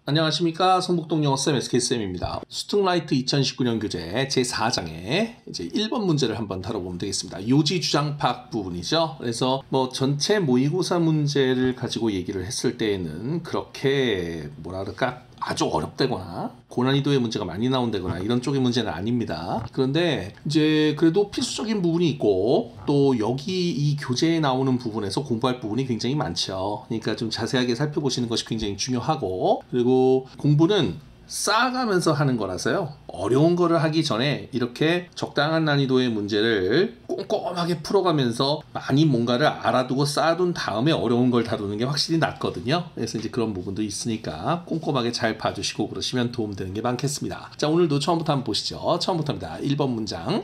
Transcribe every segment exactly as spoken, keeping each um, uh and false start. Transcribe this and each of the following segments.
안녕하십니까. 성북동 영어쌤 에스케이쌤입니다. 수특라이트 이천십구 년 교재 제사 장의 이제 일 번 문제를 한번 다뤄보면 되겠습니다. 요지주장 파악 부분이죠. 그래서 뭐 전체 모의고사 문제를 가지고 얘기를 했을 때에는 그렇게 뭐라 그럴까 아주 어렵다거나 고난이도의 문제가 많이 나온다거나 이런 쪽의 문제는 아닙니다. 그런데 이제 그래도 필수적인 부분이 있고 또 여기 이 교재에 나오는 부분에서 공부할 부분이 굉장히 많죠. 그러니까 좀 자세하게 살펴보시는 것이 굉장히 중요하고, 그리고 공부는 쌓아가면서 하는 거라서요. 어려운 거를 하기 전에 이렇게 적당한 난이도의 문제를 꼼꼼하게 풀어가면서 많이 뭔가를 알아두고 쌓아둔 다음에 어려운 걸 다루는 게 확실히 낫거든요. 그래서 이제 그런 부분도 있으니까 꼼꼼하게 잘 봐주시고 그러시면 도움되는 게 많겠습니다. 자, 오늘도 처음부터 한번 보시죠. 처음부터입니다. 일 번 문장.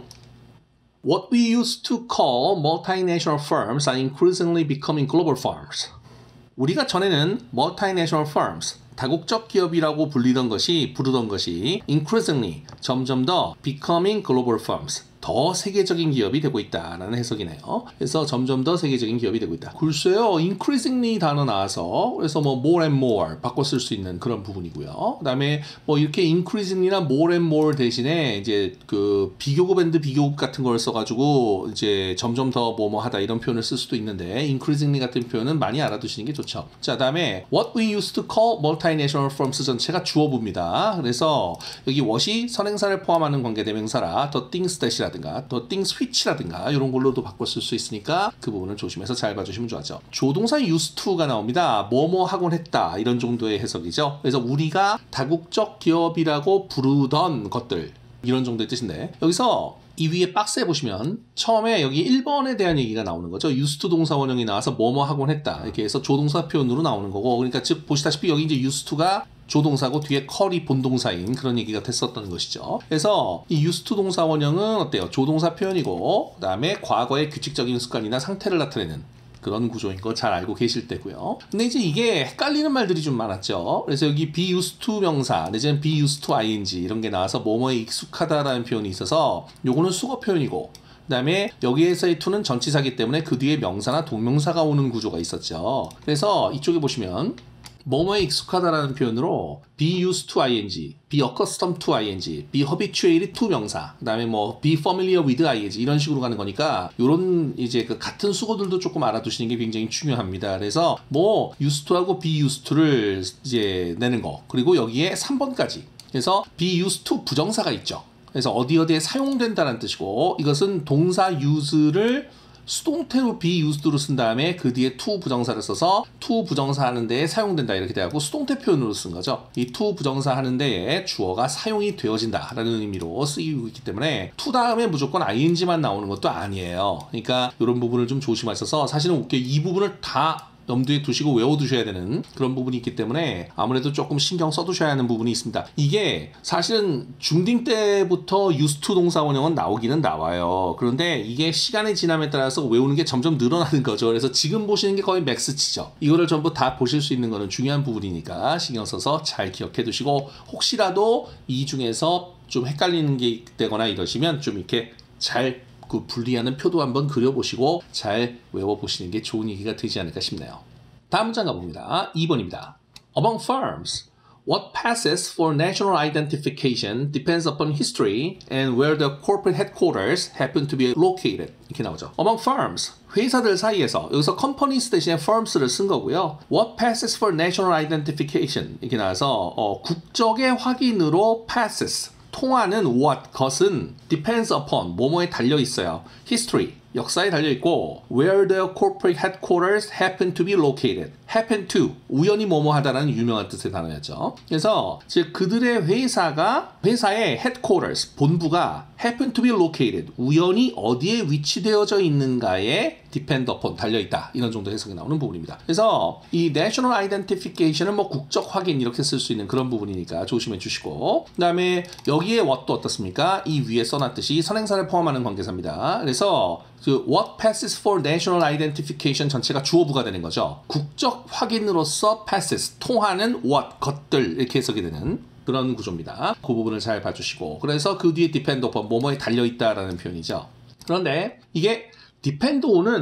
What we used to call multinational firms are increasingly becoming global firms. 우리가 전에는 multinational firms, 다국적 기업이라고 불리던 것이 부르던 것이 increasingly, 점점 더 becoming global firms, 더 세계적인 기업이 되고 있다라는 해석이네요. 그래서 점점 더 세계적인 기업이 되고 있다. 글쎄요, increasingly 단어 나와서 그래서 뭐 more and more 바꿔 쓸 수 있는 그런 부분이고요. 그다음에 뭐 이렇게 increasingly나 more and more 대신에 이제 그 비교급 앤드 비교급 같은 걸 써가지고 이제 점점 더 뭐뭐 하다 이런 표현을 쓸 수도 있는데 increasingly 같은 표현은 많이 알아두시는 게 좋죠. 자, 그다음에 what we used to call multinational firms 전체가 주어부입니다. 그래서 여기 what이 선행사를 포함하는 관계대명사라 the things that이라 더 things which라든가 이런 걸로도 바꿔 쓸 수 있으니까 그 부분을 조심해서 잘 봐주시면 좋아죠. 조동사 used to가 나옵니다. 뭐뭐 하곤 했다 이런 정도의 해석이죠. 그래서 우리가 다국적 기업이라고 부르던 것들 이런 정도의 뜻인데, 여기서 이 위에 박스에 보시면 처음에 여기 일 번에 대한 얘기가 나오는 거죠. used to 동사 원형이 나와서 뭐뭐 하곤 했다 이렇게 해서 조동사 표현으로 나오는 거고, 그러니까 즉 보시다시피 여기 이제 used to가 조동사고 뒤에 컬이 본동사인 그런 얘기가 됐었던 것이죠. 그래서 이 used to 동사 원형은 어때요? 조동사 표현이고, 그 다음에 과거의 규칙적인 습관이나 상태를 나타내는 그런 구조인 거 잘 알고 계실 때고요. 근데 이제 이게 헷갈리는 말들이 좀 많았죠. 그래서 여기 be used to 명사 내지는 be used to ing 이런 게 나와서 뭐뭐에 익숙하다라는 표현이 있어서 요거는 수거 표현이고, 그 다음에 여기에서의 to는 전치사기 때문에 그 뒤에 명사나 동명사가 오는 구조가 있었죠. 그래서 이쪽에 보시면 뭐뭐에 익숙하다라는 표현으로 be used to ing, be accustomed to ing, be habituated to 명사, 그 다음에 뭐 be familiar with ing 이런 식으로 가는 거니까 요런 이제 그 같은 수거들도 조금 알아두시는 게 굉장히 중요합니다. 그래서 뭐 used to하고 be used to를 이제 내는 거, 그리고 여기에 삼 번까지 그래서 be used to 부정사가 있죠. 그래서 어디 어디에 사용된다는 뜻이고, 이것은 동사 use를 수동태로 be used로 쓴 다음에 그 뒤에 to 부정사를 써서 to 부정사 하는 데에 사용된다 이렇게 돼갖고 수동태 표현으로 쓴 거죠. 이 to 부정사 하는 데에 주어가 사용이 되어진다 라는 의미로 쓰이고 있기 때문에 to 다음에 무조건 ing만 나오는 것도 아니에요. 그러니까 이런 부분을 좀 조심하셔서, 사실은 웃겨 이 부분을 다 염두에 두시고 외워두셔야 되는 그런 부분이 있기 때문에 아무래도 조금 신경 써두셔야 하는 부분이 있습니다. 이게 사실은 중딩 때부터 used to 동사 원형은 나오기는 나와요. 그런데 이게 시간의 지남에 따라서 외우는 게 점점 늘어나는 거죠. 그래서 지금 보시는 게 거의 맥스치죠. 이거를 전부 다 보실 수 있는 거는 중요한 부분이니까 신경 써서 잘 기억해 두시고, 혹시라도 이 중에서 좀 헷갈리는 게 되거나 이러시면 좀 이렇게 잘 그 분리하는 표도 한번 그려보시고 잘 외워보시는 게 좋은 얘기가 되지 않을까 싶네요. 다음 문장 가봅니다. 이 번입니다. Among firms, what passes for national identification depends upon history and where the corporate headquarters happen to be located. 이렇게 나오죠. Among firms, 회사들 사이에서, 여기서 companies 대신에 firms를 쓴 거고요. What passes for national identification 이렇게 나와서 어, 국적의 확인으로 passes, 통하는 what, 것은 depends upon, 뭐뭐에 달려 있어요. history, 역사에 달려 있고, where the corporate headquarters happen to be located. happen to, 우연히 뭐뭐 하다라는 유명한 뜻의 단어였죠. 그래서 즉 그들의 회사가, 회사의 headquarters, 본부가 happen to be located, 우연히 어디에 위치되어져 있는가에 depend upon, 달려있다 이런 정도 해석이 나오는 부분입니다. 그래서 이 national identification은 뭐 국적 확인 이렇게 쓸 수 있는 그런 부분이니까 조심해 주시고, 그 다음에 여기에 what도 어떻습니까? 이 위에 써놨듯이 선행사를 포함하는 관계사입니다. 그래서 그 what passes for national identification 전체가 주어부가 되는 거죠. 국적 확인으로서 passes, 통하는 what, 것들 이렇게 해석이 되는 그런 구조입니다. 그 부분을 잘 봐주시고, 그래서 그 뒤에 depend upon, 뭐뭐에 달려있다라는 표현이죠. 그런데 이게 depend on은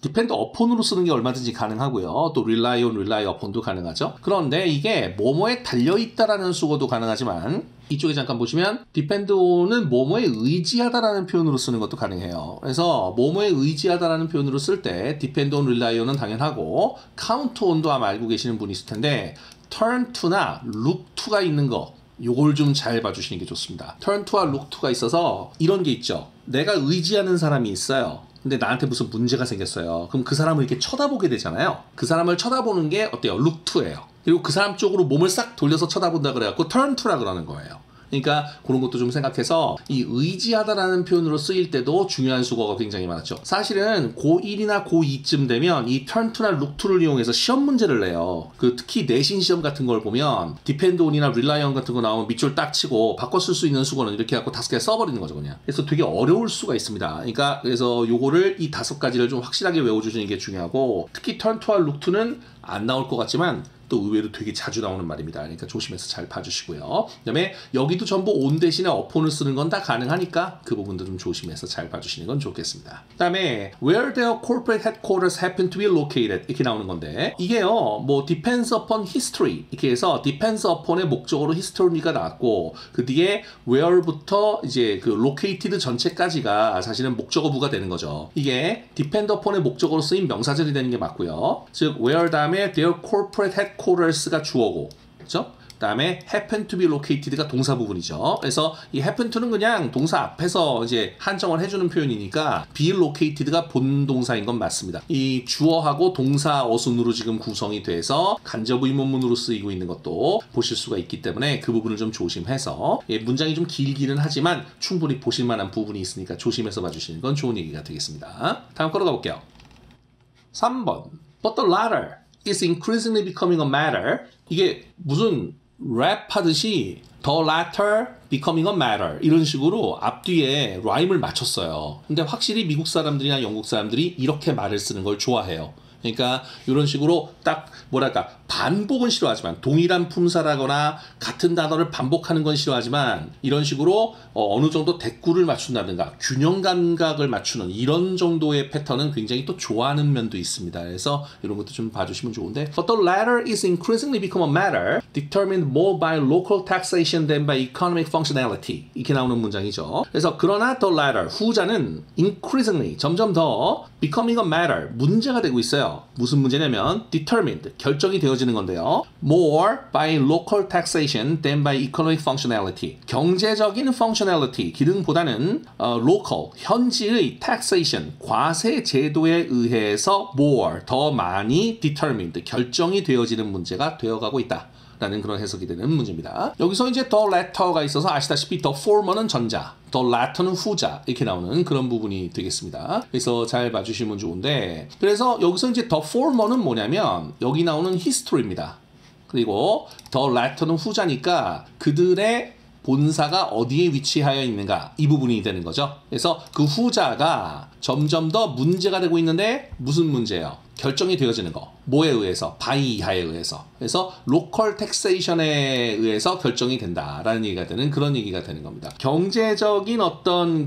depend upon으로 쓰는 게 얼마든지 가능하고요. 또 rely on, rely upon도 가능하죠. 그런데 이게 뭐뭐에 달려있다라는 수거도 가능하지만 이쪽에 잠깐 보시면 depend on은 뭐뭐에 의지하다라는 표현으로 쓰는 것도 가능해요. 그래서 뭐뭐에 의지하다라는 표현으로 쓸 때 depend on, rely on은 당연하고 count on도 아마 알고 계시는 분이 있을 텐데 turn to나 look to가 있는 거 요걸 좀 잘 봐주시는 게 좋습니다. turn to와 look to가 있어서 이런 게 있죠. 내가 의지하는 사람이 있어요. 근데 나한테 무슨 문제가 생겼어요. 그럼 그 사람을 이렇게 쳐다보게 되잖아요. 그 사람을 쳐다보는 게 어때요? look to예요. 그리고 그 사람 쪽으로 몸을 싹 돌려서 쳐다본다 그래갖고 turn to라 그러는 거예요. 그러니까 그런 것도 좀 생각해서 이 의지하다라는 표현으로 쓰일 때도 중요한 수거가 굉장히 많았죠. 사실은 고일이나 고이쯤 되면 이 turn to나 look to를 이용해서 시험 문제를 내요. 그 특히 내신 시험 같은 걸 보면 depend on이나 rely on 같은 거 나오면 밑줄 딱 치고 바꿔 쓸 수 있는 수거는 이렇게 갖고 다섯 개 써버리는 거죠, 그냥. 그래서 되게 어려울 수가 있습니다. 그러니까 그래서 요거를 이 다섯 가지를 좀 확실하게 외워주시는 게 중요하고 특히 turn to와 look to는 안 나올 것 같지만 또 의외로 되게 자주 나오는 말입니다. 그러니까 조심해서 잘 봐주시고요. 그 다음에 여기도 전부 on 대신에 upon을 쓰는 건 다 가능하니까 그 부분도 좀 조심해서 잘 봐주시는 건 좋겠습니다. 그 다음에 where their corporate headquarters happen to be located 이렇게 나오는 건데 이게요 뭐 depends upon history 이렇게 해서 depends upon의 목적어로 history가 나왔고 그 뒤에 where부터 이제 그 located 전체까지가 사실은 목적어부가 되는 거죠. 이게 depend upon의 목적어로 쓰인 명사절이 되는 게 맞고요. 즉 where 다음에 their corporate headquarters가 주어고 그렇죠? 다음에 happen to be located가 동사 부분이죠. 그래서 이 happen to는 그냥 동사 앞에서 이제 한정을 해주는 표현이니까 be located가 본 동사인 건 맞습니다. 이 주어하고 동사 어순으로 지금 구성이 돼서 간접 의문문으로 쓰이고 있는 것도 보실 수가 있기 때문에 그 부분을 좀 조심해서 예, 문장이 좀 길기는 하지만 충분히 보실 만한 부분이 있으니까 조심해서 봐주시는 건 좋은 얘기가 되겠습니다. 다음 거로 가볼게요. 삼 번 But the latter is increasingly becoming a matter. 이게 무슨 랩 하듯이 the latter becoming a matter 이런 식으로 앞뒤에 라임을 맞췄어요. 근데 확실히 미국 사람들이나 영국 사람들이 이렇게 말을 쓰는 걸 좋아해요. 그러니까 이런 식으로 딱 뭐랄까 반복은 싫어하지만 동일한 품사라거나 같은 단어를 반복하는 건 싫어하지만 이런 식으로 어, 어느 정도 대꾸를 맞춘다든가 균형 감각을 맞추는 이런 정도의 패턴은 굉장히 또 좋아하는 면도 있습니다. 그래서 이런 것도 좀 봐주시면 좋은데 But the latter is increasingly become a matter determined more by local taxation than by economic functionality 이렇게 나오는 문장이죠. 그래서 그러나 the latter 후자는 increasingly 점점 더 becoming a matter 문제가 되고 있어요. 무슨 문제냐면 determined 결정이 되어지는 건데요. More by local taxation than by economic functionality. 경제적인 functionality 기능보다는 어, local 현지의 taxation 과세 제도에 의해서 more 더 많이 determined 결정이 되어지는 문제가 되어가고 있다. 라는 그런 해석이 되는 문제입니다. 여기서 이제 the latter가 있어서 아시다시피 the former는 전자, the latter는 후자 이렇게 나오는 그런 부분이 되겠습니다. 그래서 잘 봐주시면 좋은데 그래서 여기서 이제 the former는 뭐냐면 여기 나오는 history입니다. 그리고 the latter는 후자니까 그들의 본사가 어디에 위치하여 있는가 이 부분이 되는 거죠. 그래서 그 후자가 점점 더 문제가 되고 있는데 무슨 문제예요? 결정이 되어지는 거. 뭐에 의해서? by 이하에 의해서. 그래서 local taxation에 의해서 결정이 된다라는 얘기가 되는 그런 얘기가 되는 겁니다. 경제적인 어떤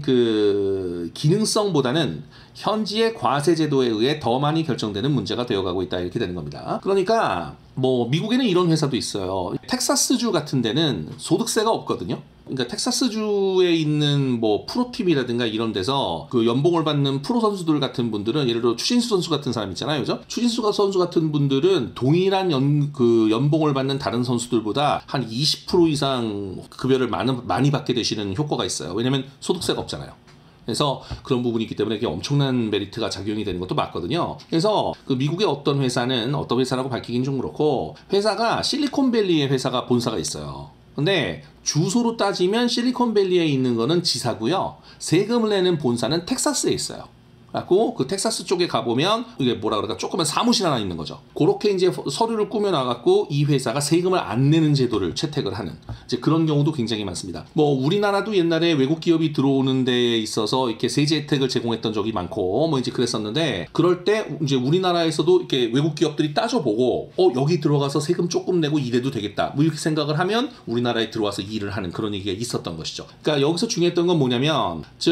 그 기능성보다는 현지의 과세 제도에 의해 더 많이 결정되는 문제가 되어가고 있다 이렇게 되는 겁니다. 그러니까 뭐 미국에는 이런 회사도 있어요. 텍사스주 같은 데는 소득세가 없거든요. 그러니까 텍사스주에 있는 뭐 프로팀이라든가 이런 데서 그 연봉을 받는 프로 선수들 같은 분들은 예를 들어 추신수 선수 같은 사람 있잖아요, 그죠? 추신수 선수 같은 분들은 동일한 연, 그 연봉을 받는 다른 선수들보다 한 이십 퍼센트 이상 급여를 많이, 많이 받게 되시는 효과가 있어요. 왜냐면 소득세가 없잖아요. 그래서 그런 부분이 있기 때문에 이게 엄청난 메리트가 작용이 되는 것도 맞거든요. 그래서 그 미국의 어떤 회사는 어떤 회사라고 밝히긴 좀 그렇고 회사가 실리콘밸리의 회사가 본사가 있어요. 근데 주소로 따지면 실리콘밸리에 있는 거는 지사고요. 세금을 내는 본사는 텍사스에 있어요. 그래갖고 그 텍사스 쪽에 가보면 이게 뭐라 그럴까 조그만 사무실 하나 있는 거죠. 그렇게 이제 서류를 꾸며놔갖고 이 회사가 세금을 안 내는 제도를 채택을 하는 이제 그런 경우도 굉장히 많습니다. 뭐 우리나라도 옛날에 외국 기업이 들어오는 데에 있어서 이렇게 세제 혜택을 제공했던 적이 많고 뭐 이제 그랬었는데 그럴 때 이제 우리나라에서도 이렇게 외국 기업들이 따져보고 어 여기 들어가서 세금 조금 내고 일해도 되겠다 뭐 이렇게 생각을 하면 우리나라에 들어와서 일을 하는 그런 얘기가 있었던 것이죠. 그러니까 여기서 중요했던 건 뭐냐면 즉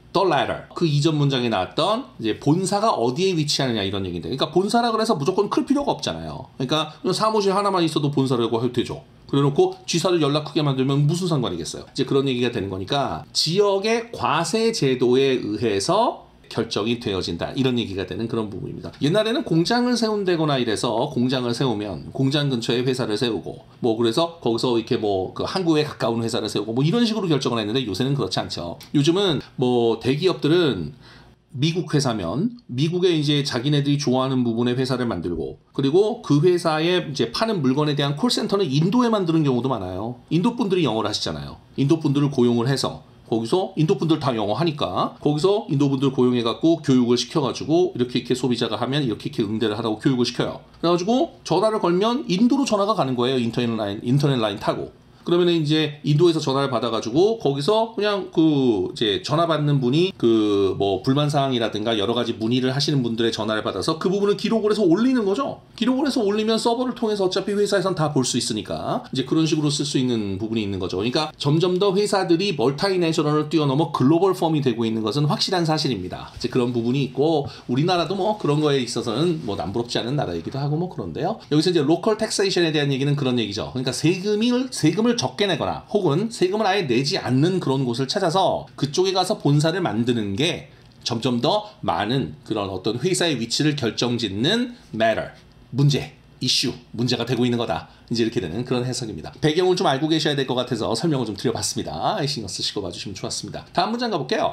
the latter. 그 이전 문장에 나왔던 이제 본사가 어디에 위치하느냐 이런 얘기인데, 그러니까 본사라 그래서 무조건 클 필요가 없잖아요. 그러니까 사무실 하나만 있어도 본사라고 해도 되죠. 그래놓고 지사를 연락 크게 만들면 무슨 상관이겠어요. 이제 그런 얘기가 되는 거니까 지역의 과세 제도에 의해서 결정이 되어진다 이런 얘기가 되는 그런 부분입니다. 옛날에는 공장을 세운다거나 이래서 공장을 세우면 공장 근처에 회사를 세우고 뭐 그래서 거기서 이렇게 뭐 그 항구에 가까운 회사를 세우고 뭐 이런 식으로 결정을 했는데 요새는 그렇지 않죠. 요즘은 뭐 대기업들은 미국 회사면 미국에 이제 자기네들이 좋아하는 부분의 회사를 만들고, 그리고 그 회사에 이제 파는 물건에 대한 콜센터는 인도에 만드는 경우도 많아요. 인도 분들이 영어를 하시잖아요. 인도 분들을 고용을 해서 거기서 인도 분들 다 영어 하니까 거기서 인도 분들 고용해갖고 교육을 시켜가지고 이렇게 이렇게 소비자가 하면 이렇게 이렇게 응대를 하라고 교육을 시켜요. 그래가지고 전화를 걸면 인도로 전화가 가는 거예요. 인터넷 라인 인터넷 라인 타고. 그러면 이제 인도에서 전화를 받아가지고 거기서 그냥 그 이제 전화 받는 분이 그 뭐 불만사항이라든가 여러 가지 문의를 하시는 분들의 전화를 받아서 그 부분을 기록을 해서 올리는 거죠. 기록을 해서 올리면 서버를 통해서 어차피 회사에선 다 볼 수 있으니까 이제 그런 식으로 쓸 수 있는 부분이 있는 거죠. 그러니까 점점 더 회사들이 멀티내셔널을 뛰어넘어 글로벌 펌이 되고 있는 것은 확실한 사실입니다. 이제 그런 부분이 있고 우리나라도 뭐 그런 거에 있어서는 뭐 남부럽지 않은 나라이기도 하고 뭐 그런데요. 여기서 이제 로컬 텍세이션에 대한 얘기는 그런 얘기죠. 그러니까 세금을 세금을 적게 내거나 혹은 세금을 아예 내지 않는 그런 곳을 찾아서 그쪽에 가서 본사를 만드는 게 점점 더 많은 그런 어떤 회사의 위치를 결정짓는 matter, 문제, 이슈, 문제가 되고 있는 거다. 이제 이렇게 되는 그런 해석입니다. 배경을 좀 알고 계셔야 될 것 같아서 설명을 좀 드려봤습니다. 신경 쓰시고 봐주시면 좋았습니다. 다음 문장 가볼게요.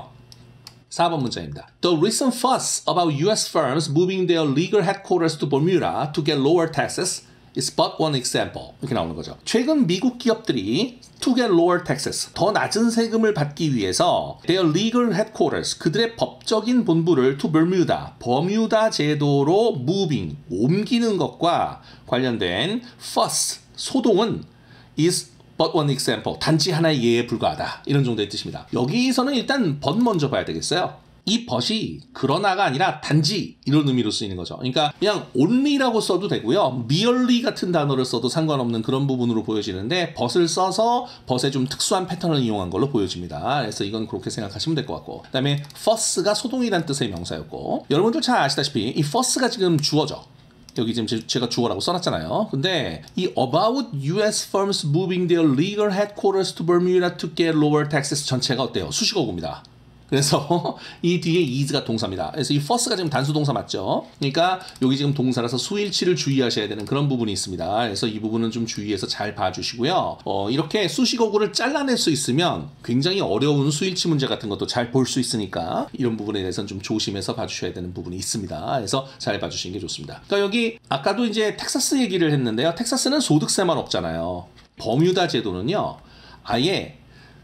사 번 문장입니다. The recent fuss about U S firms moving their legal headquarters to Bermuda to get lower taxes is but one example. 이렇게 나오는 거죠. 최근 미국 기업들이 to get lower taxes, 더 낮은 세금을 받기 위해서 their legal headquarters, 그들의 법적인 본부를 to Bermuda, 버뮤다 제도로 moving, 옮기는 것과 관련된 fuss, 소동은 is but one example, 단지 하나의 예에 불과하다. 이런 정도의 뜻입니다. 여기서는 일단 but 먼저 봐야 되겠어요. 이 but이 그러나가 아니라 단지 이런 의미로 쓰이는 거죠. 그러니까 그냥 only라고 써도 되고요. merely 같은 단어를 써도 상관없는 그런 부분으로 보여지는데 but을 써서 but의 좀 특수한 패턴을 이용한 걸로 보여집니다. 그래서 이건 그렇게 생각하시면 될 것 같고, 그 다음에 fuss가 소동이라는 뜻의 명사였고, 여러분들 잘 아시다시피 이 fuss가 지금 주어죠. 여기 지금 제가 주어라고 써놨잖아요. 근데 이 about U S firms moving their legal headquarters to Bermuda to get lower taxes 전체가 어때요? 수식어구입니다. 그래서 이 뒤에 is가 동사입니다. 그래서 이 fuss가 지금 단수 동사 맞죠? 그러니까 여기 지금 동사라서 수일치를 주의하셔야 되는 그런 부분이 있습니다. 그래서 이 부분은 좀 주의해서 잘 봐주시고요. 어, 이렇게 수식어구를 잘라낼 수 있으면 굉장히 어려운 수일치 문제 같은 것도 잘 볼 수 있으니까 이런 부분에 대해서는 좀 조심해서 봐주셔야 되는 부분이 있습니다. 그래서 잘 봐주시는 게 좋습니다. 그러니까 여기 아까도 이제 텍사스 얘기를 했는데요. 텍사스는 소득세만 없잖아요. 버뮤다 제도는요, 아예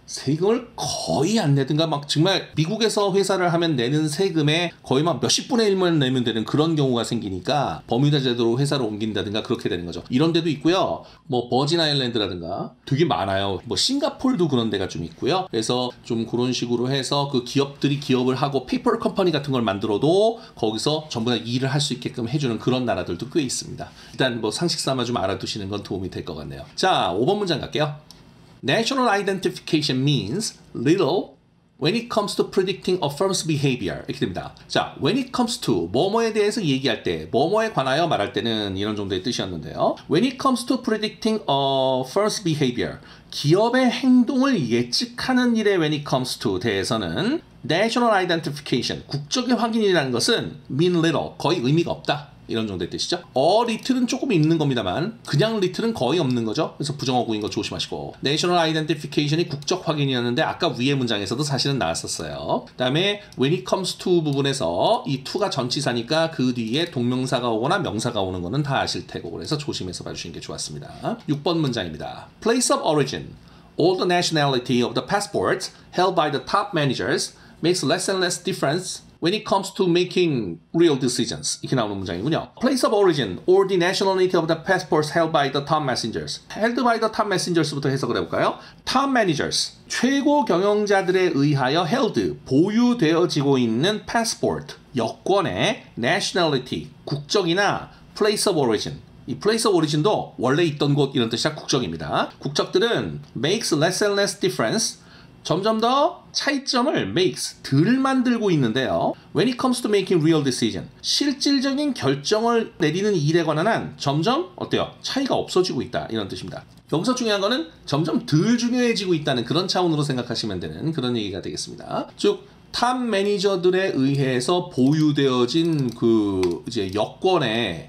세금을 거의 안 내든가 막 정말 미국에서 회사를 하면 내는 세금의 거의 막 몇십 분의 일만 내면 되는 그런 경우가 생기니까 버뮤다 제도로 회사를 옮긴다든가 그렇게 되는 거죠. 이런 데도 있고요. 뭐 버진 아일랜드라든가 되게 많아요. 뭐 싱가폴도 그런 데가 좀 있고요. 그래서 좀 그런 식으로 해서 그 기업들이 기업을 하고 페이퍼 컴퍼니 같은 걸 만들어도 거기서 전부 다 일을 할 수 있게끔 해주는 그런 나라들도 꽤 있습니다. 일단 뭐 상식 삼아 좀 알아두시는 건 도움이 될 것 같네요. 자, 오 번 문장 갈게요. National identification means little when it comes to predicting a firm's behavior. 이렇게 됩니다. 자, when it comes to 뭐뭐에 대해서 얘기할 때, 뭐뭐에 관하여 말할 때는 이런 정도의 뜻이었는데요. When it comes to predicting a firm's behavior, 기업의 행동을 예측하는 일에 when it comes to 대해서는 national identification, 국적의 확인이라는 것은 mean little, 거의 의미가 없다. 이런 정도의 뜻이죠. 어 리틀은 조금 있는 겁니다만 그냥 리틀은 거의 없는 거죠. 그래서 부정어구인 거 조심하시고, 내셔널 아이덴티피케이션이 국적 확인이었는데 아까 위의 문장에서도 사실은 나왔었어요. 그 다음에 when it comes to 부분에서 이 to가 전치사니까 그 뒤에 동명사가 오거나 명사가 오는 거는 다 아실 테고, 그래서 조심해서 봐주시는 게 좋았습니다. 육 번 문장입니다. Place of origin. All the nationality of the passports held by the top managers makes less and less difference when it comes to making real decisions. 이렇게 나오는 문장이군요. Place of origin or the nationality of the passports held by the top messengers. held by the top messengers부터 해석을 해볼까요? top managers, 최고 경영자들에 의하여 held, 보유되어지고 있는 passport, 여권의 nationality, 국적이나 place of origin. 이 place of origin도 원래 있던 곳 이런 뜻이야 국적입니다. 국적들은 makes less and less difference, 점점 더 차이점을 makes 덜 만들고 있는데요. When it comes to making real decision, 실질적인 결정을 내리는 일에 관한 한 점점 어때요? 차이가 없어지고 있다 이런 뜻입니다. 여기서 중요한 거는 점점 덜 중요해지고 있다는 그런 차원으로 생각하시면 되는 그런 얘기가 되겠습니다. 즉 탑 매니저들에 의해서 보유되어진 그 이제 여권의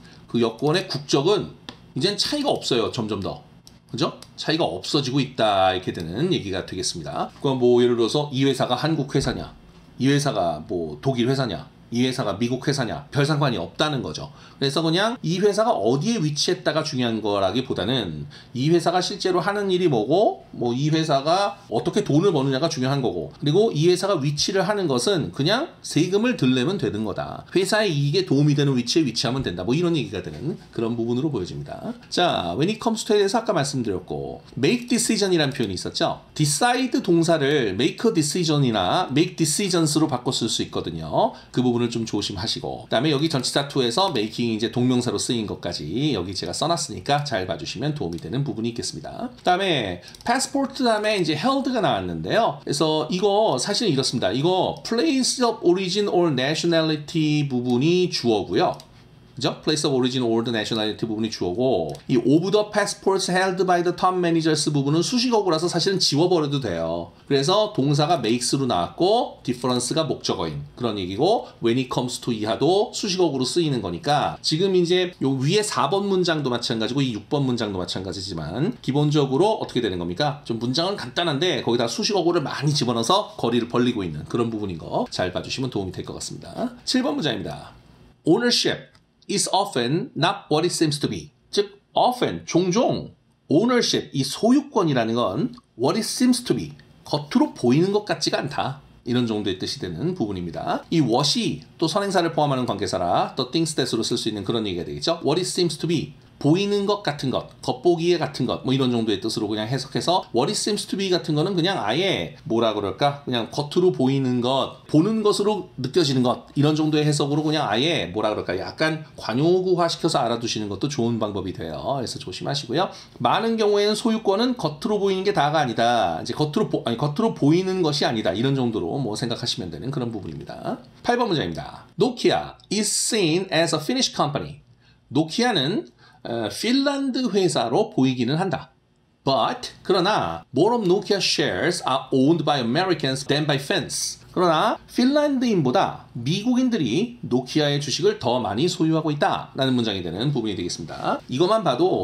그 여권의 국적은 이젠 차이가 없어요. 점점 더. 그죠? 차이가 없어지고 있다 이렇게 되는 얘기가 되겠습니다. 그럼 뭐 예를 들어서 이 회사가 한국 회사냐, 이 회사가 뭐 독일 회사냐, 이 회사가 미국 회사냐 별 상관이 없다는 거죠. 그래서 그냥 이 회사가 어디에 위치했다가 중요한 거라기보다는 이 회사가 실제로 하는 일이 뭐고 뭐 이 회사가 어떻게 돈을 버느냐가 중요한 거고, 그리고 이 회사가 위치를 하는 것은 그냥 세금을 덜 내면 되는 거다. 회사의 이익에 도움이 되는 위치에 위치하면 된다. 뭐 이런 얘기가 되는 그런 부분으로 보여집니다. 자, when it comes to에 대해서 아까 말씀드렸고 make decision이라는 표현이 있었죠. decide 동사를 make a decision이나 make decisions로 바꿔 쓸 수 있거든요. 그 부분 좀 조심하시고, 그 다음에 여기 전치사 투에서 메이킹이 이제 동명사로 쓰인 것까지 여기 제가 써놨으니까 잘 봐주시면 도움이 되는 부분이 있겠습니다. 그 다음에 passport 다음에 이제 held가 나왔는데요. 그래서 이거 사실은 이렇습니다. 이거 place of origin or nationality 부분이 주어고요. 그죠? Place of origin or the nationality 부분이 주어고, 이 of the passports held by the top managers 부분은 수식어구라서 사실은 지워버려도 돼요. 그래서 동사가 makes로 나왔고 difference가 목적어인 그런 얘기고, when it comes to 이하도 수식어구로 쓰이는 거니까 지금 이제 요 위에 사 번 문장도 마찬가지고 이 육 번 문장도 마찬가지지만 기본적으로 어떻게 되는 겁니까? 좀 문장은 간단한데 거기다 수식어구를 많이 집어넣어서 거리를 벌리고 있는 그런 부분인 거 잘 봐주시면 도움이 될 것 같습니다. 칠 번 문장입니다. Ownership is often not what it seems to be. 즉, often, 종종, ownership, 이 소유권이라는 건 what it seems to be, 겉으로 보이는 것 같지가 않다. 이런 정도의 뜻이 되는 부분입니다. 이 what이 또 선행사를 포함하는 관계사라 또 things that으로 쓸 수 있는 그런 얘기가 되겠죠. What it seems to be. 보이는 것 같은 것, 겉보기에 같은 것, 뭐 이런 정도의 뜻으로 그냥 해석해서 what it seems to be 같은 거는 그냥 아예 뭐라 그럴까? 그냥 겉으로 보이는 것, 보는 것으로 느껴지는 것, 이런 정도의 해석으로 그냥 아예 뭐라 그럴까? 약간 관용구화 시켜서 알아두시는 것도 좋은 방법이 돼요. 그래서 조심하시고요. 많은 경우에는 소유권은 겉으로 보이는 게 다가 아니다. 이제 겉으로 보, 아니 겉으로 보이는 것이 아니다. 이런 정도로 뭐 생각하시면 되는 그런 부분입니다. 팔 번 문장입니다. Nokia is seen as a Finnish company. 노키아는 어, 핀란드 회사로 보이기는 한다. But 그러나 more of Nokia shares are owned by Americans than by Finns. 그러나 핀란드인보다 미국인들이 노키아의 주식을 더 많이 소유하고 있다 라는 문장이 되는 부분이 되겠습니다. 이것만 봐도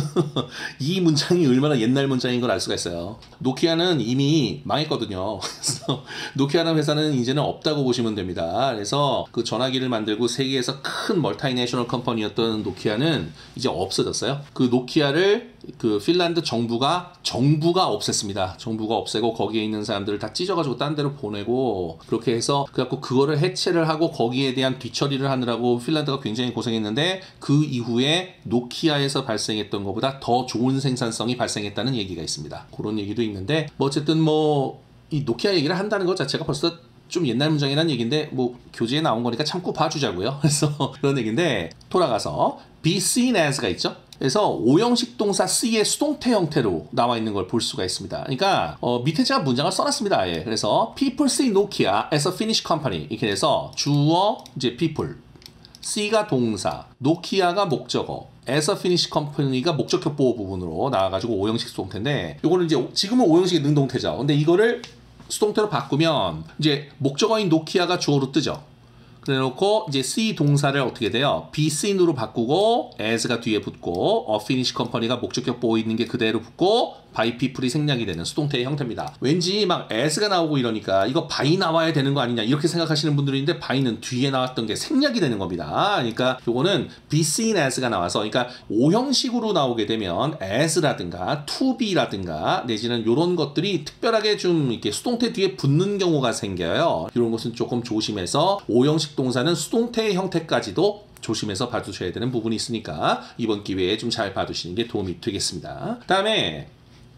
이 문장이 얼마나 옛날 문장인 걸 알 수가 있어요. 노키아는 이미 망했거든요. 그래서 노키아라는 회사는 이제는 없다고 보시면 됩니다. 그래서 그 전화기를 만들고 세계에서 큰 멀티내셔널 컴퍼니였던 노키아는 이제 없어졌어요. 그 노키아를 그 핀란드 정부가 정부가 없앴습니다. 정부가 없애고 거기에 있는 사람들을 다 찢어가지고 딴 데로 보내고 그렇게 해서 그래갖고 그거를 해체를 하고 거기에 대한 뒤처리를 하느라고 핀란드가 굉장히 고생했는데 그 이후에 노키아에서 발생했던 것보다 더 좋은 생산성이 발생했다는 얘기가 있습니다. 그런 얘기도 있는데 뭐 어쨌든 뭐 이 노키아 얘기를 한다는 것 자체가 벌써 좀 옛날 문장이라는 얘기인데 뭐 교재에 나온 거니까 참고 봐주자고요. 그래서 그런 얘기인데 돌아가서 be seen as가 있죠. 그래서 오형식 동사 C의 수동태 형태로 나와 있는 걸 볼 수가 있습니다. 그러니까 어, 밑에 제가 문장을 써놨습니다. 아예. 그래서 people see Nokia as a Finnish company 이렇게 돼서 주어 이제 people, C가 동사, 노키아가 목적어, as a Finnish company가 목적격 보호 부분으로 나와가지고 오형식 수동태인데 요거는 이제 지금은 오형식의 능동태죠. 근데 이거를 수동태로 바꾸면 이제 목적어인 노키아가 주어로 뜨죠. 그래놓고 이제 C 동사를 어떻게 돼요? be seen으로 바꾸고 as가 뒤에 붙고 a Finnish company가 목적격 보호 있는 게 그대로 붙고 by people이 생략이 되는 수동태의 형태입니다. 왠지 막 as가 나오고 이러니까 이거 by 나와야 되는 거 아니냐 이렇게 생각하시는 분들이 있는데 by는 뒤에 나왔던 게 생략이 되는 겁니다. 그러니까 요거는 be seen as가 나와서 그러니까 오형식으로 나오게 되면 as라든가 to be라든가 내지는 요런 것들이 특별하게 좀 이렇게 수동태 뒤에 붙는 경우가 생겨요. 이런 것은 조금 조심해서 오형식 동사는 수동태의 형태까지도 조심해서 봐두셔야 되는 부분이 있으니까 이번 기회에 좀 잘 봐두시는 게 도움이 되겠습니다. 그 다음에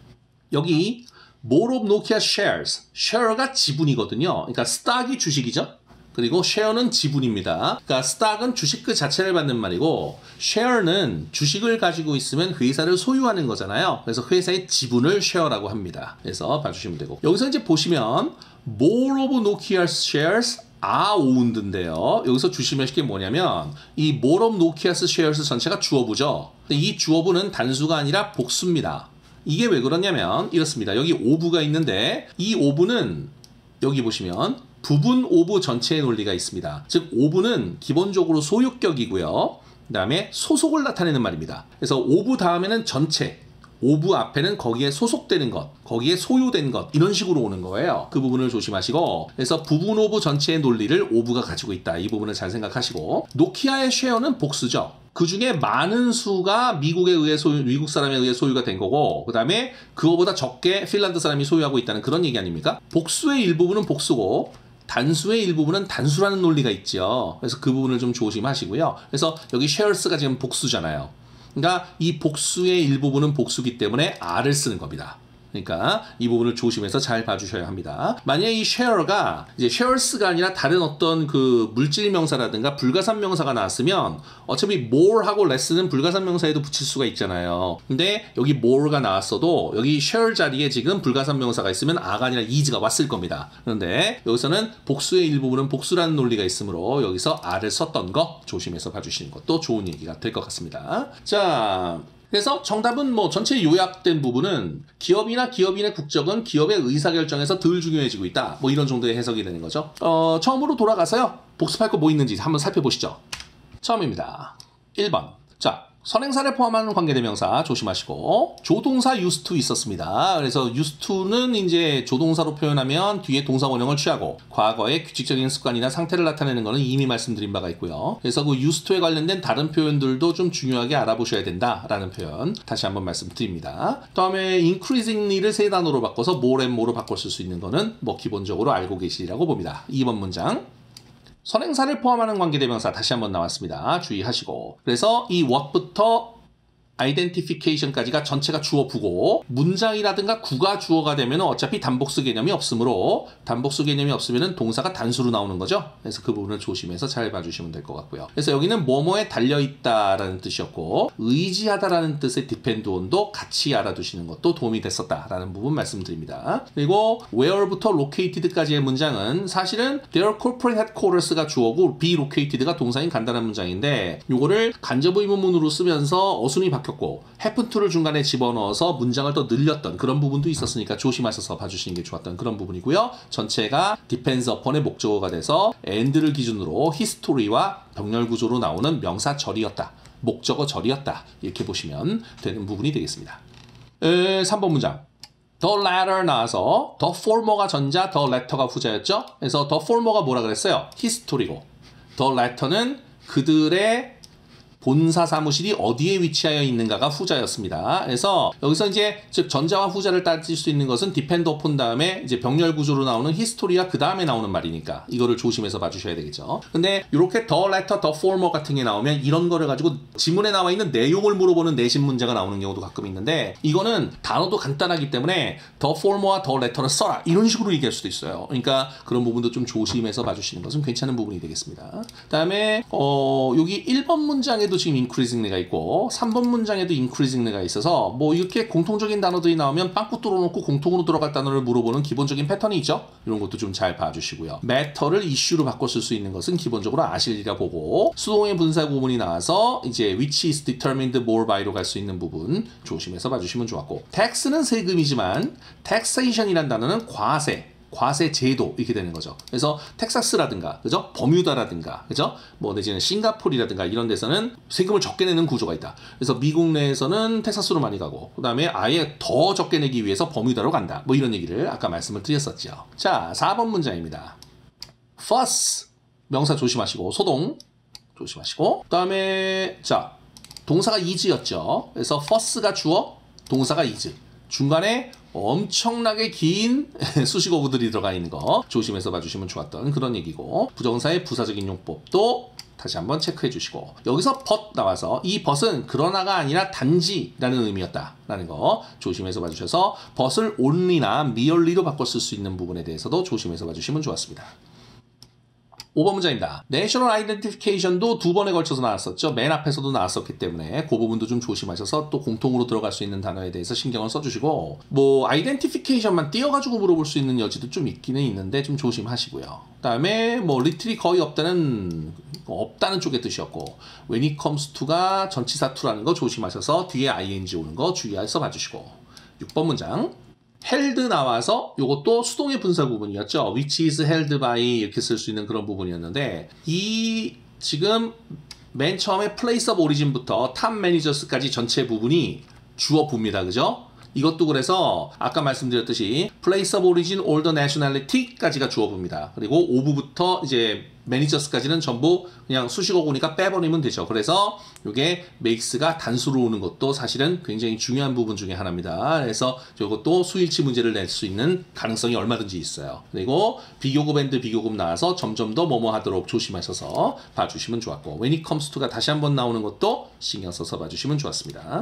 여기 more of Nokia shares, share가 지분이거든요. 그러니까 stock이 주식이죠. 그리고 share는 지분입니다. 그러니까 stock은 주식 그 자체를 받는 말이고 share는 주식을 가지고 있으면 회사를 소유하는 거잖아요. 그래서 회사의 지분을 share라고 합니다. 그래서 봐주시면 되고 여기서 이제 보시면 more of Nokia's shares are owned인데요. 여기서 주시면 게 뭐냐면 이 more of Nokia's shares 전체가 주어부죠. 근데 이 주어부는 단수가 아니라 복수입니다. 이게 왜 그러냐면 이렇습니다. 여기 오브가 있는데 이 오브는 여기 보시면 부분 오브 전체의 논리가 있습니다. 즉 오브는 기본적으로 소유격이고요. 그 다음에 소속을 나타내는 말입니다. 그래서 오브 다음에는 전체, 오브 앞에는 거기에 소속되는 것, 거기에 소유된 것 이런 식으로 오는 거예요. 그 부분을 조심하시고 그래서 부분 오브 전체의 논리를 오브가 가지고 있다. 이 부분을 잘 생각하시고 노키아의 쉐어는 복수죠. 그 중에 많은 수가 미국에 의해 소유, 미국 사람에 의해 소유가 된 거고 그 다음에 그거보다 적게 핀란드 사람이 소유하고 있다는 그런 얘기 아닙니까? 복수의 일부분은 복수고 단수의 일부분은 단수라는 논리가 있죠. 그래서 그 부분을 좀 조심하시고요. 그래서 여기 shares가 지금 복수잖아요. 그러니까 이 복수의 일부분은 복수기 때문에 R을 쓰는 겁니다. 그러니까 이 부분을 조심해서 잘 봐주셔야 합니다. 만약에 이 share가 이제 shares가 아니라 다른 어떤 그 물질 명사라든가 불가산 명사가 나왔으면 어차피 more하고 less는 불가산 명사에도 붙일 수가 있잖아요. 근데 여기 more가 나왔어도 여기 share 자리에 지금 불가산 명사가 있으면 a가 아니라 is가 왔을 겁니다. 그런데 여기서는 복수의 일부분은 복수라는 논리가 있으므로 여기서 R을 썼던 거 조심해서 봐주시는 것도 좋은 얘기가 될 것 같습니다. 자. 그래서 정답은 뭐 전체 요약된 부분은 기업이나 기업인의 국적은 기업의 의사결정에서 덜 중요해지고 있다. 뭐 이런 정도의 해석이 되는 거죠. 어, 처음으로 돌아가서요. 복습할 거 뭐 있는지 한번 살펴보시죠. 처음입니다. 일 번. 자. 선행사를 포함하는 관계대명사 조심하시고 조동사 used to 있었습니다. 그래서 used to는 이제 조동사로 표현하면 뒤에 동사 원형을 취하고 과거의 규칙적인 습관이나 상태를 나타내는 것은 이미 말씀드린 바가 있고요. 그래서 그 used to에 관련된 다른 표현들도 좀 중요하게 알아보셔야 된다라는 표현 다시 한번 말씀드립니다. 다음에 increasingly를 세 단어로 바꿔서 more and more로 바꿔 쓸 수 있는 거는 뭐 기본적으로 알고 계시리라고 봅니다. 이 번 문장. 선행사를 포함하는 관계대명사 다시 한번 나왔습니다. 주의하시고 그래서 이 what부터 identification까지가 전체가 주어부고 문장이라든가 구가 주어가 되면 어차피 단복수 개념이 없으므로 단복수 개념이 없으면 동사가 단수로 나오는 거죠. 그래서 그 부분을 조심해서 잘 봐주시면 될 것 같고요. 그래서 여기는 뭐뭐에 달려있다라는 뜻이었고 의지하다라는 뜻의 depend on도 같이 알아두시는 것도 도움이 됐었다라는 부분 말씀드립니다. 그리고 where부터 located까지의 문장은 사실은 their corporate headquarters가 주어고 be located가 동사인 간단한 문장인데 요거를 간접 의문문으로 쓰면서 어순이 바뀌었고 happen to를 중간에 집어넣어서 문장을 더 늘렸던 그런 부분도 있었으니까 조심하셔서 봐주시는 게 좋았던 그런 부분이고요. 전체가 depends upon의 목적어가 돼서 and를 기준으로 history와 병렬 구조로 나오는 명사절이었다. 목적어 절이었다. 이렇게 보시면 되는 부분이 되겠습니다. 에, 삼 번 문장. The latter 나와서 the former가 전자, the latter가 후자였죠. 그래서 the former가 뭐라 그랬어요? history고 the latter는 그들의 본사 사무실이 어디에 위치하여 있는가가 후자였습니다. 그래서 여기서 이제 즉 전자와 후자를 따질 수 있는 것은 depend upon 다음에 이제 병렬 구조로 나오는 history가 그 다음에 나오는 말이니까 이거를 조심해서 봐주셔야 되겠죠. 근데 이렇게 the latter, the former 같은 게 나오면 이런 거를 가지고 지문에 나와 있는 내용을 물어보는 내신 문제가 나오는 경우도 가끔 있는데 이거는 단어도 간단하기 때문에 the former와 the latter를 써라 이런 식으로 얘기할 수도 있어요. 그러니까 그런 부분도 좀 조심해서 봐주시는 것은 괜찮은 부분이 되겠습니다. 그 다음에 어, 여기 일 번 문장에 지금 increasingly가 있고 삼 번 문장에도 increasingly가 있어서 뭐 이렇게 공통적인 단어들이 나오면 빵꾸 뚫어놓고 공통으로 들어갈 단어를 물어보는 기본적인 패턴이 있죠. 이런 것도 좀 잘 봐주시고요. matter를 issue로 바꿔 쓸 수 있는 것은 기본적으로 아실리라 보고 수동의 분사 구문이 나와서 이제 which is determined more by로 갈 수 있는 부분 조심해서 봐주시면 좋았고 tax는 세금이지만 taxation이란 단어는 과세 과세 제도 이렇게 되는 거죠. 그래서 텍사스라든가 그죠? 버뮤다라든가 그죠? 뭐 내지는 싱가포르라든가 이런 데서는 세금을 적게 내는 구조가 있다. 그래서 미국 내에서는 텍사스로 많이 가고 그다음에 아예 더 적게 내기 위해서 버뮤다로 간다. 뭐 이런 얘기를 아까 말씀을 드렸었죠. 자, 사 번 문장입니다. fuss 명사 조심하시고 소동 조심하시고 그다음에 자, 동사가 is였죠. 그래서 fuss가 주어, 동사가 is. 중간에 엄청나게 긴 수식어구들이 들어가 있는 거 조심해서 봐주시면 좋았던 그런 얘기고 부정사의 부사적인 용법도 다시 한번 체크해 주시고 여기서 but 나와서 이 but은 그러나가 아니라 단지라는 의미였다라는 거 조심해서 봐주셔서 but을 only나 merely로 바꿔 쓸 수 있는 부분에 대해서도 조심해서 봐주시면 좋았습니다. 오 번 문장입니다. National Identification도 두 번에 걸쳐서 나왔었죠. 맨 앞에서도 나왔었기 때문에 그 부분도 좀 조심하셔서 또 공통으로 들어갈 수 있는 단어에 대해서 신경을 써주시고 뭐 Identification만 띄어가지고 물어볼 수 있는 여지도 좀 있기는 있는데 좀 조심하시고요. 그 다음에 뭐 little이 거의 없다는 없다는 쪽의 뜻이었고 when it comes to가 전치사 to라는 거 조심하셔서 뒤에 ing 오는 거 주의해서 봐주시고 육 번 문장 held 나와서 이것도 수동의 분사 부분이었죠. which is held by 이렇게 쓸 수 있는 그런 부분이었는데 이 지금 맨 처음에 place of origin부터 top managers까지 전체 부분이 주어 부입니다. 그죠? 이것도 그래서 아까 말씀드렸듯이 place of origin, all the nationality까지가 주어 부입니다. 그리고 오 부부터 이제 managers까지는 전부 그냥 수식어 오니까 빼버리면 되죠. 그래서 이게 makes가 단수로 오는 것도 사실은 굉장히 중요한 부분 중에 하나입니다. 그래서 이것도 수일치 문제를 낼 수 있는 가능성이 얼마든지 있어요. 그리고 비교급 앤드 비교급 나와서 점점 더 뭐뭐 하도록 조심하셔서 봐주시면 좋았고 when it comes to가 다시 한번 나오는 것도 신경 써서 봐주시면 좋았습니다.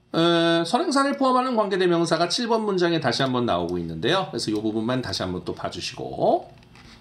어, 선행사를 포함하는 관계대명사가 칠 번 문장에 다시 한번 나오고 있는데요. 그래서 이 부분만 다시 한번 또 봐주시고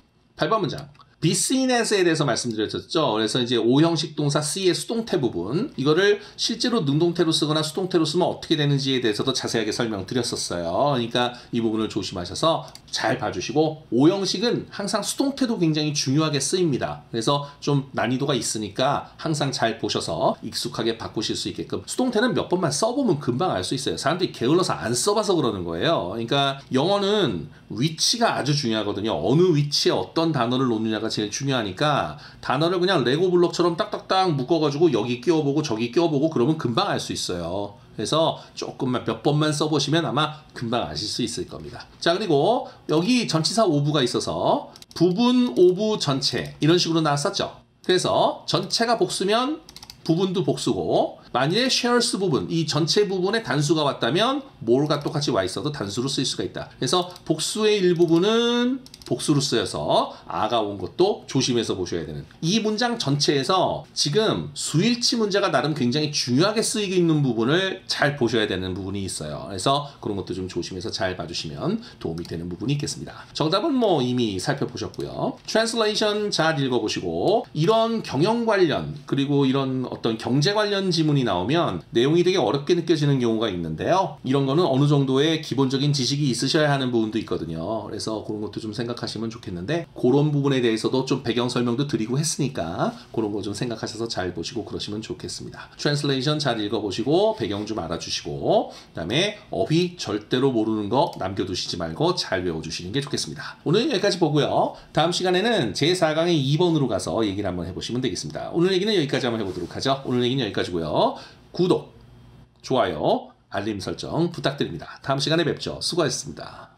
팔 번 문장 be seen as에 대해서 말씀드렸었죠. 그래서 이제 오형식 동사 C의 수동태 부분 이거를 실제로 능동태로 쓰거나 수동태로 쓰면 어떻게 되는지에 대해서도 자세하게 설명드렸었어요. 그러니까 이 부분을 조심하셔서 잘 봐주시고 오형식은 항상 수동태도 굉장히 중요하게 쓰입니다. 그래서 좀 난이도가 있으니까 항상 잘 보셔서 익숙하게 바꾸실 수 있게끔 수동태는 몇 번만 써보면 금방 알 수 있어요. 사람들이 게을러서 안 써봐서 그러는 거예요. 그러니까 영어는 위치가 아주 중요하거든요. 어느 위치에 어떤 단어를 놓느냐가 제일 중요하니까 단어를 그냥 레고 블록처럼 딱딱딱 묶어가지고 여기 끼워보고 저기 끼워보고 그러면 금방 알 수 있어요. 그래서 조금만 몇 번만 써보시면 아마 금방 아실 수 있을 겁니다. 자 그리고 여기 전치사 오부가 있어서 부분, 오부, 전체 이런 식으로 나왔었죠. 그래서 전체가 복수면 부분도 복수고 만일에 shares 부분, 이 전체 부분에 단수가 왔다면 more가 똑같이 와 있어도 단수로 쓸 수가 있다. 그래서 복수의 일부분은 복수로 쓰여서 아가 온 것도 조심해서 보셔야 되는 이 문장 전체에서 지금 수일치 문제가 나름 굉장히 중요하게 쓰이고 있는 부분을 잘 보셔야 되는 부분이 있어요. 그래서 그런 것도 좀 조심해서 잘 봐주시면 도움이 되는 부분이 있겠습니다. 정답은 뭐 이미 살펴보셨고요. 트랜슬레이션 잘 읽어보시고 이런 경영 관련 그리고 이런 어떤 경제 관련 지문이 나오면 내용이 되게 어렵게 느껴지는 경우가 있는데요. 이런 거는 어느 정도의 기본적인 지식이 있으셔야 하는 부분도 있거든요. 그래서 그런 것도 좀 생각하시면 좋겠는데 그런 부분에 대해서도 좀 배경 설명도 드리고 했으니까 그런 거 좀 생각하셔서 잘 보시고 그러시면 좋겠습니다. 트랜슬레이션 잘 읽어보시고 배경 좀 알아주시고 그 다음에 어휘 절대로 모르는 거 남겨두시지 말고 잘 외워주시는 게 좋겠습니다. 오늘 여기까지 보고요. 다음 시간에는 제사 강의 이 번으로 가서 얘기를 한번 해보시면 되겠습니다. 오늘 얘기는 여기까지 한번 해보도록 하죠. 오늘 얘기는 여기까지고요. 구독, 좋아요, 알림 설정 부탁드립니다. 다음 시간에 뵙죠. 수고하셨습니다.